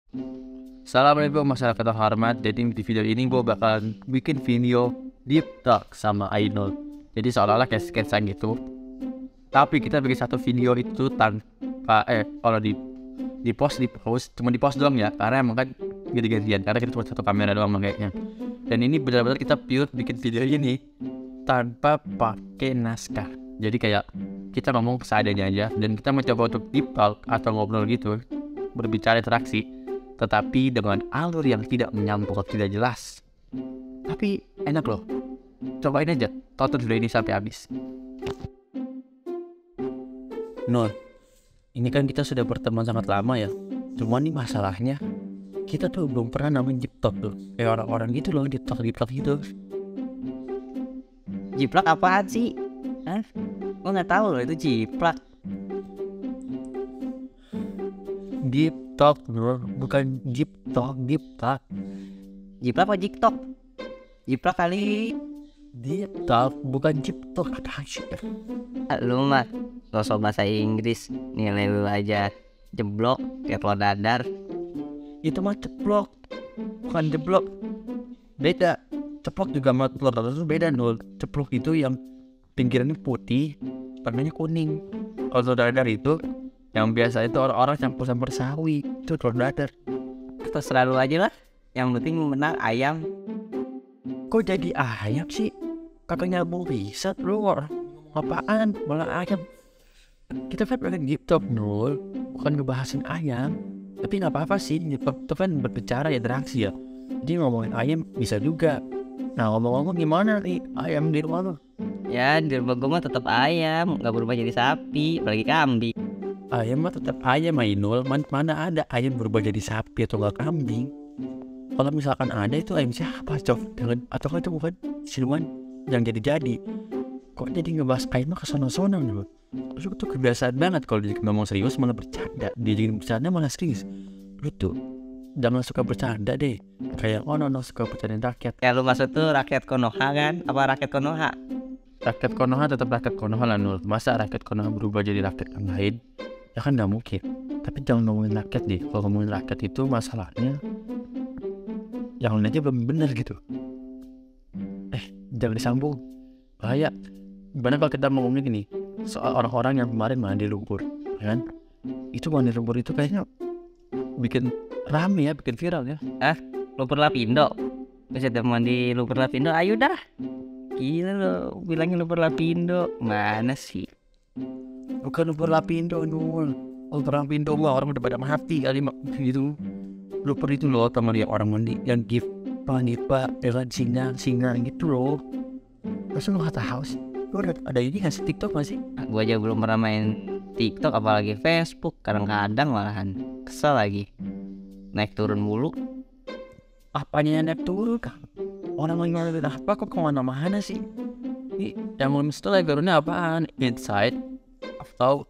Assalamualaikum masyarakat terhormat. Jadi di video ini gue bakalan bikin video deep talk sama Ainul. Jadi seolah-olah kayak sketsa gitu. Tapi kita bikin satu video itu tanpa kalau di post cuma di post doang ya. Karena emang kan ganti-gantian. Karena kita cuma satu kamera doang kayaknya. Dan ini benar-benar kita pure bikin video ini tanpa pakai naskah. Jadi kayak kita ngomong seadanya aja. Dan kita mencoba untuk deep talk atau ngobrol gitu, berbicara interaksi, tetapi dengan alur yang tidak menyampur, tidak jelas. Tapi enak loh. Cobain aja, tonton video ini sampai habis. Nur, ini kan kita sudah berteman sangat lama ya. Cuma nih masalahnya, kita tuh belum pernah namain deep talk tuh. Kayak orang-orang gitu loh, deep talk gitu. Jiplak apaan sih? Hah? Gue nggak tahu loh itu jiplak. Deep talk bro, bukan deep talk. Jiplak apa jiktok? Jiplak kali. Deep talk, bukan deep talk. Apa sih? Lu mah sosok bahasa Inggris. Nilai lu aja jeblok kayak telur dadar. Itu mah ceplok, bukan jeblok. Beda. Ceplok juga sama telur dadar itu beda Nul. Ceplok itu yang pinggirannya putih, warnanya kuning. Kalau telur dadar itu yang biasa itu orang-orang campur sawi, itu telur dadar. Terserah lu aja lah. Yang penting menang ayam. Kok jadi ayam sih? Kakak nyambung riset lu orang apaan malah ayam. Kita kan pengen deep talk Nul, bukan ngebahasin ayam. Tapi nggak apa-apa sih, deep talk itu kan berbicara ya, interaksi ya. Jadi ngomongin ayam bisa juga. Nah ngomong-ngomong gimana nih ayam di rumah lu? Ya di rumah gue mah tetap ayam, nggak berubah jadi sapi, apalagi kambing. Ayam mah tetap ayam Ainul. Mana ada ayam berubah jadi sapi atau nggak kambing? Kalau misalkan ada itu ayam siapa cof? Atau kan itu bukan siluman yang jadi-jadi. Kok jadi ngebahas ayam mah kesana-sana dulu? Terus itu kebiasaan banget kalau dia ngomong serius malah bercanda. Dia jadi bercanda malah serius. Lu tuh jangan suka bercanda deh. Kayak no suka bercandain rakyat. Ya lu maksud tuh rakyat Konoha kan? Apa rakyat Konoha? Rakyat Konoha tetap rakyat Konoha lah Nul. Masa rakyat Konoha berubah jadi rakyat yang lain? Ya kan gak mungkin. Tapi jangan ngomongin rakyat deh. Kalau ngomongin rakyat itu masalahnya yang lain aja belum bener gitu. Jangan disambung, bahaya. Gimana kalau kita mau ngomongin gini soal orang-orang yang kemarin mandi lumpur, ya kan? Itu mandi lumpur itu kayaknya bikin rame ya, bikin viral ya. Lumpur Lapindo. Bisa teman di Lumpur Lapindo. Ayo dah. Gila lo, bilangin Lumpur Lapindo. Mana sih? Bukan lumpur Lapindo Nul. Lumpur Lapindo mah orang udah pada mati kali gitu. Lumpur itu loh teman dia orang mandi yang gift panipa dengan singa gitu loh. Terus lu gak tahu sih? Lu ada ini nggak sih TikTok nggak sih? Gue aja belum pernah main TikTok apalagi Facebook. Kadang-kadang malahan kesel lagi. Naik turun mulu. Apanya yang naik turun kan? Orang lagi ngeliatin apa kok kemana-mana sih? Ini yang belum install barunya apaan? Inside atau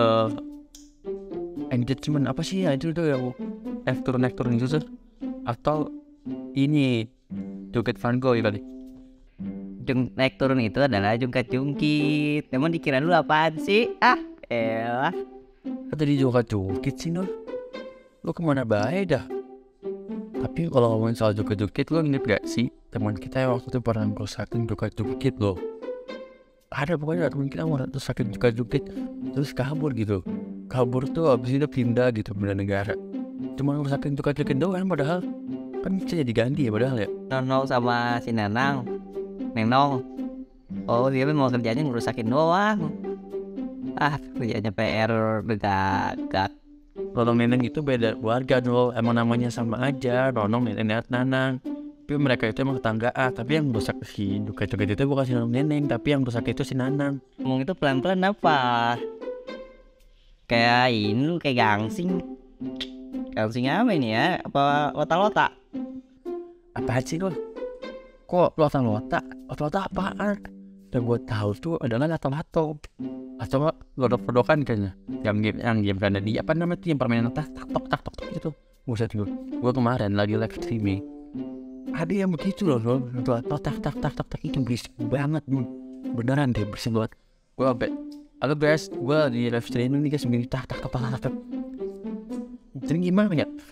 engagement apa sih ya itu tuh yang naik turun itu tuh? Atau ini Joget Van Gogh ya kali? Naik turun itu adalah jungkat-jungkit. Emang dikira lu apaan sih? Elah. Tadi joget-jungkit sih Nul. Lu kemana baik dah? Tapi kalau ngomongin soal joget-jungkit, lu inget gak sih teman kita yang waktu itu pernah ngerusakin joget-jungkit loh? Ada pokoknya teman kita mau ngerusakin joget-jungkit terus kabur gitu. Kabur tuh abis itu pindah gitu, pindah negara. Cuma ngerusakin joget-jungkit doang padahal kan bisa jadi ganti ya padahal ya. Nonong sama si Nenong. Oh dia mau kerjanya ngerusakin doang. Kerjanya PR begagak. Nonong Neneng itu beda keluarga loh. Emang namanya sama aja, Nonong Neneng Nanang. Tapi mereka itu emang tetanggaan. Tapi yang rusak si joget-joget itu bukan si Nonong Neneng, tapi yang rusak itu si Nanang. Ngomong itu pelan-pelan apa? Kayak ini lu kayak gangsing. Gangsing apa ini ya? Apa lota-lota? Apaan sih lo? Kok lota-lota? Lota-lota apaan? Yang gue tahu tuh adalah lato-lato. Atau nggak lodok-lodokan kayaknya. Yang game kan di apa namanya tuh yang permainan tak tok gitu. Buset gue kemarin lagi live streaming. Ada yang begitu loh tak itu berisik banget Nun. Beneran deh berisik banget. Gue sampai halo guys, gue di live streaming nih guys, begini tak. Jadi gimana ya?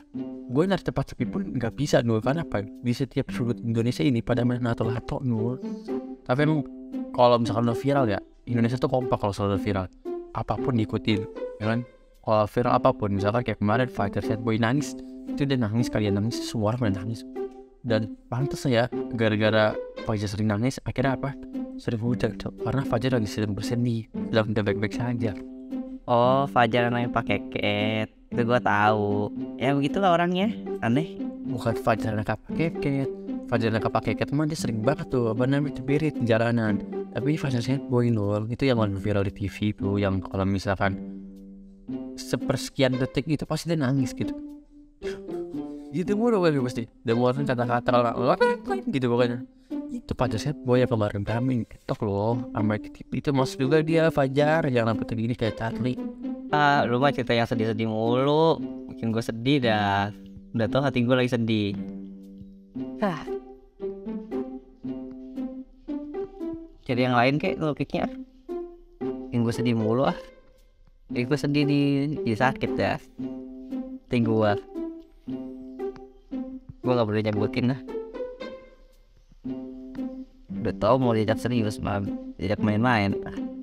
gue nyari tempat sepi pun nggak bisa Nul, karena apa, di setiap sudut Indonesia ini pada main lato-lato Nul. Tapi emang kalau misalkan lo viral ya, Indonesia tuh kompak kalau selalu viral, apapun diikutin ya kan. Kalau viral apapun, misalkan kayak kemarin Fajar Sad Boy nangis, itu dia nangis, kalian nangis, semua orang pada nangis. Dan pantas ya, gara-gara Fajar sering nangis, akhirnya apa, sering hujan karena Fajar lagi sedang bersedih, sedang tidak baik-baik saja. Oh, Fajar yang pakai ket. Itu gua tahu. Ya begitulah orangnya, aneh. Bukan Fajar yang pakai ket, Fajar yang pakai ket mah dia sering banget tuh apa namanya cepirit di jalanan. Tapi Fajar Sad Boy Nul, itu yang viral di TV tuh, yang kalau misalkan sepersekian detik itu pasti dia nangis gitu. Gitu mulu kan pasti. Dia ngeluarin kata-kata kalau gitu pokoknya. Itu Fajar Sad Boy yang kemarin kami TikTok loh, sama itu masuk juga dia Fajar yang rambutnya gini kayak Charlie. Ah, lu mah cerita yang sedih-sedih mulu, bikin gue sedih dah. Udah tau hati gue lagi sedih. Cari yang lain kek topiknya. Bikin gue sedih mulu ah. Bikin gue sedih di sakit ya. Tinggu gue gak boleh nyebutin lah. Udah tau mau diajak serius mah, diajak main-main.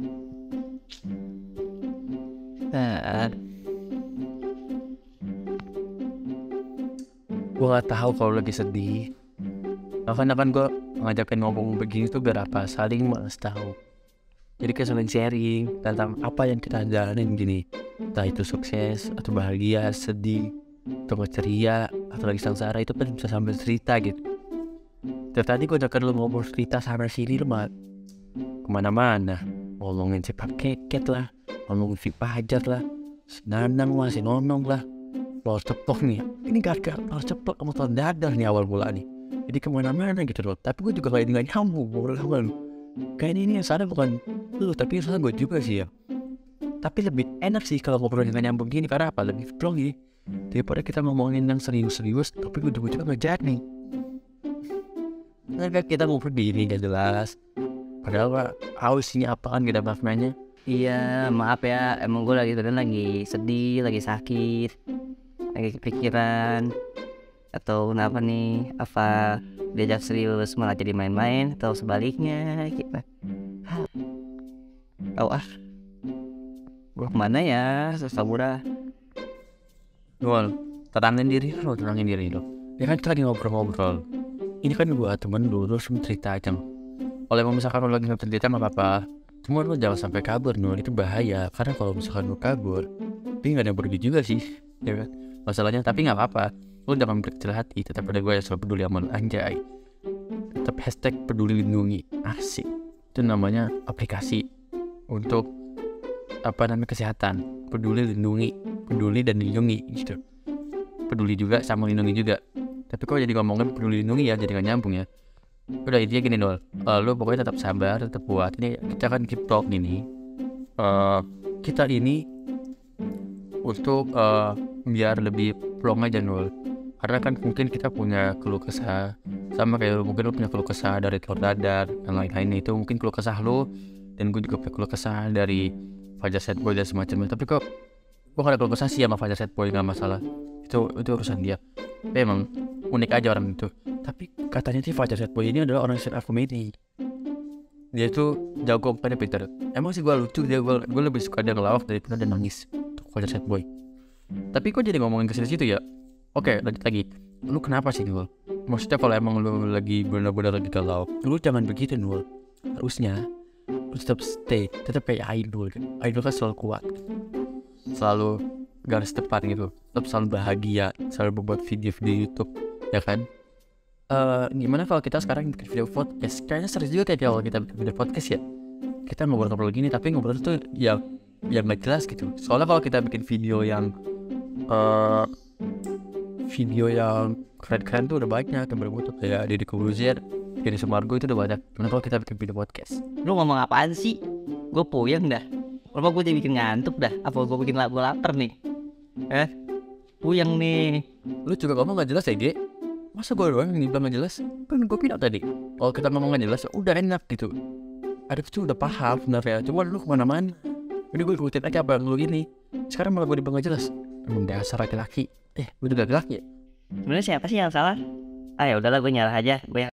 Gue gak tahu kalau lagi sedih. Karena kan gue ngajakin ngomong begini tuh biar apa, saling males tahu. Jadi kayak saling sharing tentang apa yang kita jalanin gini, entah itu sukses atau bahagia, sedih atau ceria atau lagi sengsara, itu kan bisa sambil cerita gitu. Dari tadi gue ajakin lu ngobrol cerita sana sini, lu mah kemana-mana, ngomongin si Pak Keket lah, ngomongin si Fajar lah, si Nanang lah, si Nonong lah, telur ceplok nih. Ini gara-gara telur ceplok kamu telur dadar nih awal mula nih. Jadi kemana-mana gitu loh. Tapi gue juga kayak nggak nyambung ngobrol kan. Kayaknya ini yang salah bukan lu, tapi yang salah gue juga sih ya. Tapi lebih enak sih kalau ngobrol nggak nyambung gini, karena apa, lebih vlog nih daripada kita ngomongin yang serius-serius tapi ujung-ujungnya nggak jadi. Karena kita ngobrol gini gak jelas. Padahal pak, hausnya apa kan kita maknanya. Iya, maaf ya, emang gue lagi sedih, lagi sakit, lagi kepikiran. Atau kenapa nih, apa diajak serius malah jadi main-main, atau sebaliknya kita. Oh gue kemana ya, Sabura? Nol, tenangin diri lo. Ya kan kita lagi ngobrol-ngobrol. Ini kan gue temen lu, terus cerita aja. Kalau emang misalkan lu lagi nggak cerita nggak apa-apa, cuma lu jangan sampai kabur Nul, itu bahaya. Karena kalau misalkan lu kabur, tapi nggak ada yang pergi juga sih, ya kan? Masalahnya, tapi nggak apa-apa. Lu jangan berkecil hati, tetap ada gue yang selalu peduli sama lu, anjay. Tetap hashtag peduli lindungi, asik. Itu namanya aplikasi untuk apa namanya kesehatan, peduli lindungi, peduli dan lindungi gitu. Peduli juga sama lindungi juga. Tapi kok jadi ngomongin peduli lindungi ya, jadi gak nyambung ya. Udah intinya gini Nol, lu pokoknya tetap sabar, tetap kuat. Ini kita kan keep talk ini. Kita ini untuk biar lebih plong aja Nol. Karena kan mungkin kita punya keluh kesah, sama kayak mungkin lu punya keluh kesah dari telur dadar dan lain-lainnya, itu mungkin keluh kesah lu, dan gue juga punya keluh kesah dari Fajar Sad Boy dan semacamnya. Tapi kok gue gak ada keluh kesah sih sama Fajar Sad Boy, gak masalah. Itu urusan dia. Tapi emang unik aja orang itu. Tapi katanya sih Fajar Sad Boy ini adalah orang stand up comedy. Dia tuh jago, bukannya pintar. Emang sih gue lucu, gue lebih suka dia ngelawak daripada dia nangis. Fajar Sad Boy. Tapi kok jadi ngomongin ke situ ya? Oke, lanjut lagi. Lu kenapa sih Nul? Maksudnya kalau emang lu lagi benar-benar lagi galau, lu jangan begitu Nul. Harusnya lu tetap stay, tetap kayak Idol kan. Idol kan selalu kuat, selalu garis depan gitu, tetap selalu bahagia, selalu membuat video di YouTube, ya kan? Gimana kalau kita sekarang bikin video podcast? Kayaknya serius juga kayak kalau kita bikin video podcast ya. Kita ngobrol-ngobrol gini, tapi ngobrol itu yang gak jelas gitu. Soalnya kalau kita bikin video yang keren-keren tuh udah banyak yang bermutu, kayak Deddy Corbuzier, Deddy Sumargo, itu udah banyak. Gimana kalau kita bikin video podcast? Lu ngomong apaan sih? Gue puyeng dah. Apa gue jadi bikin ngantuk dah? Apa gue bikin gue lapar nih? Puyeng nih. Lu juga ngomong gak jelas ya Ge? Masa gue doang yang bilang gak jelas? Kan gue bilang tadi, kalau kita ngomong gak jelas udah enak gitu. Adek tuh udah paham sebenarnya, cuma lu kemana-mana. Ini gue ikutin aja apa lu gini. Sekarang malah gue dibilang gak jelas. Emang dasar laki-laki. Gue juga laki-laki ya? Sebenarnya siapa sih yang salah? Ah ya udahlah, gue nyerah aja, gue